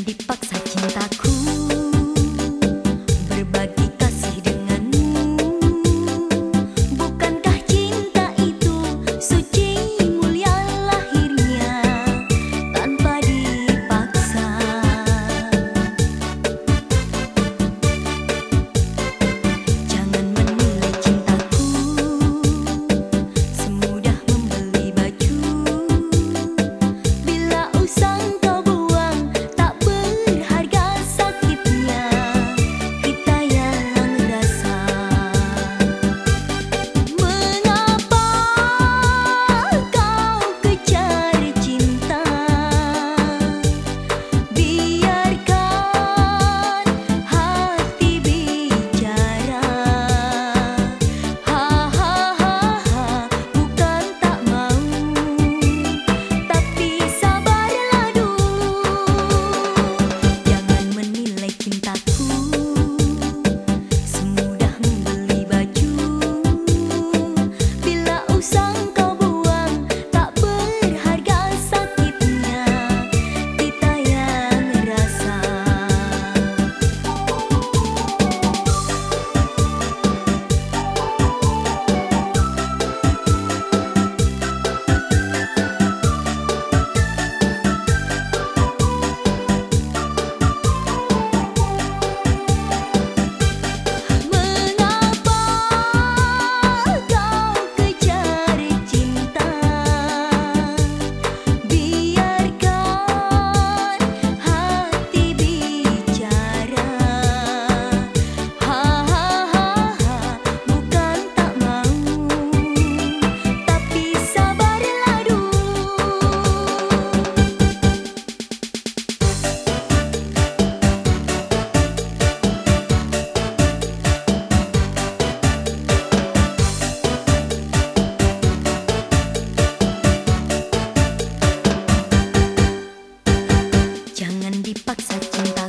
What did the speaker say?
dipaksa cintaku, berbagi kasih denganmu. Bukankah cinta itu suci mulia lahirnya tanpa dipaksa? Jangan menilai cintaku semudah membeli baju. Bila usang kau buang, tak berharga sakitnya kita yang rasa. Mengapa kau kejar cinta? Biarkan hati bicara. Bukan tak mau, tapi sabarlah dulu. Jangan menilai cintaku semudah membeli baju. Bila usang kau buang, tak berharga sakitnya kita yang rasa. Mengapa kau kejar cinta? Biarkan hati bicara. Bukan tak mau, tapi sabarlah dulu. Jangan dipaksa cinta.